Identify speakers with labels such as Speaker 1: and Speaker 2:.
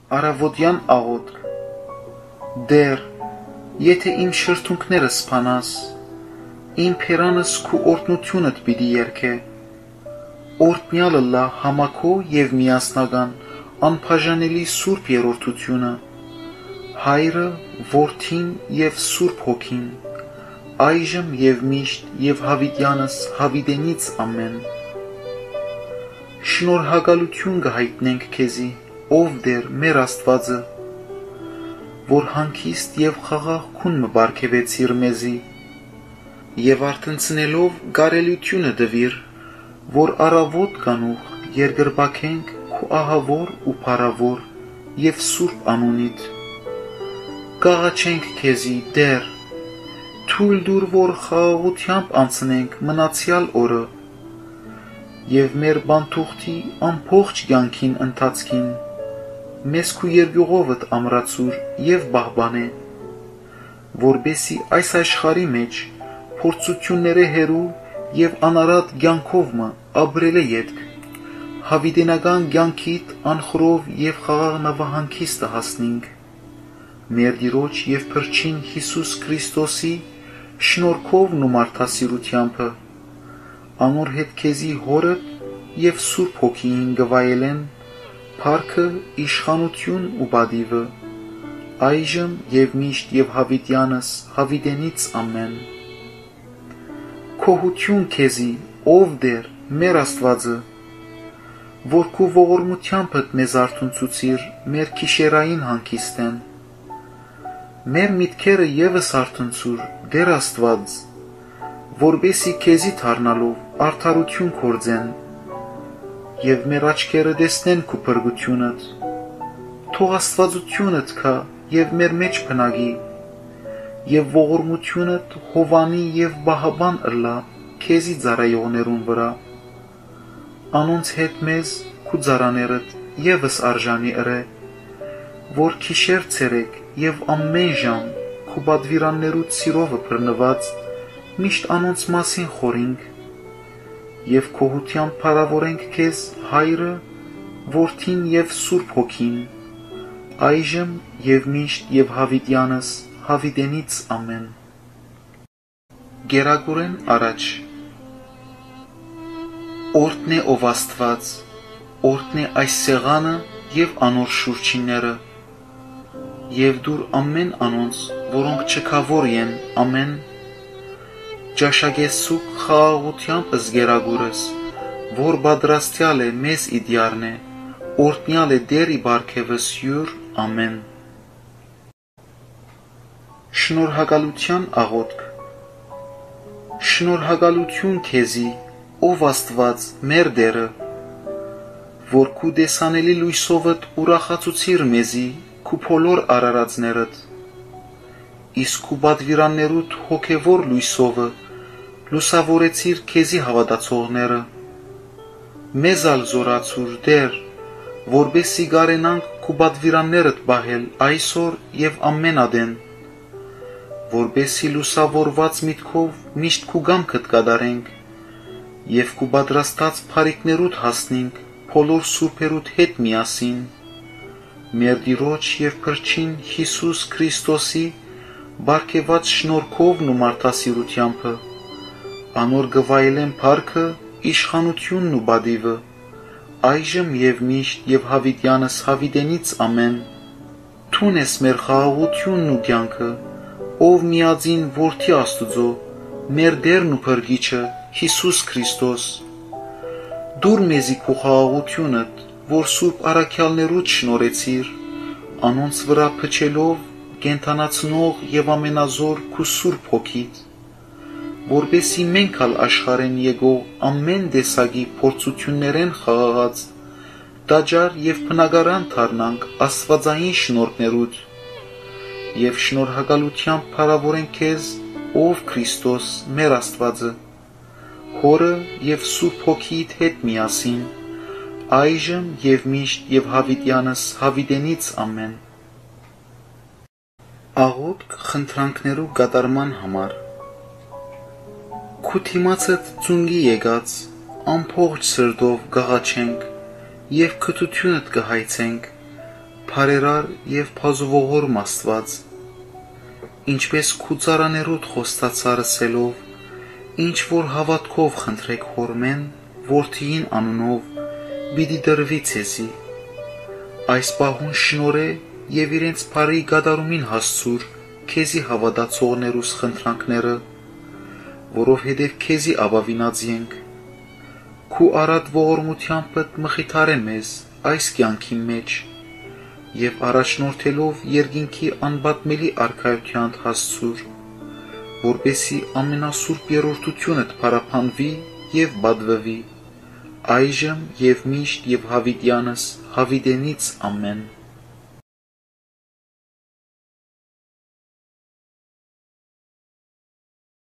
Speaker 1: Առավոտյան աղոթք։ Դեր, եթե իմ շրթունքները սփանաս, իմ փերանս քու օրհնությունդ պիտի երգե։ Օրհնյալը լա համակո եւ միասնական, անբաժանելի սուրբ երրորդությունը, Հայրը, Որդին եւ Սուրբ Հոգին, այժմ եւ միշտ եւ հավիտյանս հավիտենից ամեն։ Շնորհակալություն կհայտնենք քեզի, ով դեր մեր Աստվածը, որ հանգիստ եւ խաղաղ քուն մբարգեւեցիր մեզի, եւ արթնցնելով կարելությունը դվիր, որ առավոտ կանուխ երկրպագենք քու ահավոր ու փառավոր եւ սուրբ անունիդ։ Կաղաչենք քեզի, դեր, թույլ դուր, որ խաղաղությամբ անցնենք մնացյալ օրը եւ մեր բանթուղթի ամբողջ կյանքին ընթացքին մեզ քու երկյուղովդ ամրացուր եւ բահբանե, որբեսի այս աշխարհի մեջ փորձությունները հերու եւ անարատ կյանքով մը ապրելը յետք, հավիտենական կյանքիդ անխրով եւ խաղաղ նվահանգիստը հասնենք, մեր Տիրոջ եւ Փրկին Հիսուս Քրիստոսի շնորհքովն ու մարդասիրությամբ, անոր հետ քեզի հորդ եւ Սուրբ Հոգին գվայելեն փառքը, իշխանություն ու բադիվը, այժմ եւ միշտ եւ հավիտյանս հավիտենից ամեն։ Քոհություն քեզի, ով դեր մեր Աստվածը, որ քու ողորմությանդ մեզ արթունցուցիր մեր քիշերային հանգիստեն, մեր միտքերը եւս արթնցուր, դեր Աստված, որբեսի քեզի թարնալով արդարություն կործեն եւ մեր աչքերը տեսնեն քու փրկությունդ, թող աստվածությունդ կա եւ մեր մեջ բնակի եւ ողորմությունդ հովանի եւ բահաբան ըլլա քեզի ծառայողներուն վրա, անոնց հետ մեզ քու ծառաներդ եւս արժանի ըրե, որ քիշեր ցերեկ եւ ամեն ժամ քու բադվիրաններուց սիրովը բռնված միշտ անոնց մասին խորինք եւ քոհությամբ փառավորենք քեզ Հայրը, Որդին եւ Սուրբ Հոգին, այժմ եւ միշտ եւ հավիտյանս հավիտենից ամեն։ Գերագուրեն առաջ։ Օրհնե ով Աստված, օրհնե այս սեղանը եւ անոր շուրջինները, եւ դուր ամեն անոնց, որոնք չքավոր են, ամեն, ճաշակեսուկ խաղաղությամբ զգերագուրս, որ բադրաստյալ է մեզ իդյարն է, օրհնյալ է դեր իբարքևս յուր, ամեն։ Շնորհակալության աղոթք։ Շնորհակալություն քեզի, ով Աստված, մեր Դերը, որ քու դեսանելի լույսովդ ուրախացուցիր մեզի քու բոլոր արարածներդ, իսկ քու բադվիրաններուդ հոգևոր լույսովը լուսավորեցիր քեզի հավատացողները, մեզ ալ զորացուր դեր, որբեսի գարենանք քու բադվիրաններդ բահել այսօր եւ ամենադեն, որբեսի լուսավորված միտքով միշտ քու գամքդ կատարենք եւ քու պատրաստած փարիքներուդ հասնենք բոլոր սուրբերուդ հետ միասին, մեր Տիրոջ եւ Փրկին Հիսուս Քրիստոսի բարգեւած շնորհքովն ու մարդասիրությամբ, անոր գվայելեն փառքը, իշխանությունն ու բադիվը, այժմ եւ միշտ եւ հավիտյանս հավիտենից ամեն։ Թուն ես մեր խաղաղությունն ու կյանքը, ով միածին Որդի Աստուծո, մեր Դերն ու Փրկիչը Հիսուս Քրիստոս, դուր մեզի քու խաղաղությունդ, որ սուրբ առաքյալներուց շնորհեցիր, անոնց վրա փչելով կենթանացնող եւ ամենազոր քու Սուրբ Հոգիդ, որբեսի մենք ալ աշխարհեն եկող ամեն տեսակի փորձություններեն խաղաղած, տաճար եւ բնակարան դառնանք աստվածային շնորհներուց, եւ շնորհակալությամբ փառավորենք քեզ, ով Քրիստոս մեր Աստվածը, Հորը եւ Սուրբ Հոգիիդ հետ միասին, այժմ եւ միշտ եւ հավիտյանս հավիտենից ամեն։ Աղոթք խնդրանքներու կատարման համար։ Քու թիմացդ ծունգի եկած, ամբողջ սրտով կաղաչենք եւ քթությունդ կհայցենք, Փարերար եւ փազուվողորմ Աստված, ինչպես քու ծառաներոդ խոստացար ասելով, ինչ որ հավատքով խնդրեք հորմեն, որդիին անունով, պիտի դրվի ցեզի։ Այս պահուն շնորհե եւ իրենց բարի գադարումին հասցուր քեզի հավատացողներուս խնդրանքները, որովհետև քեզի ապավինած ենք։ Քու արատ ողորմությամբ մխիթարե մեզ այս կյանքի մեջ եւ առաջնորդելով երկինքի անբատմելի արքայությանդ հասցուր, որպեսի ամենասուրբ երրորդությունդ փարապանվի եւ բադվվի, այժմ եւ միշտ եւ հավիտյանս հավիտենից ամեն։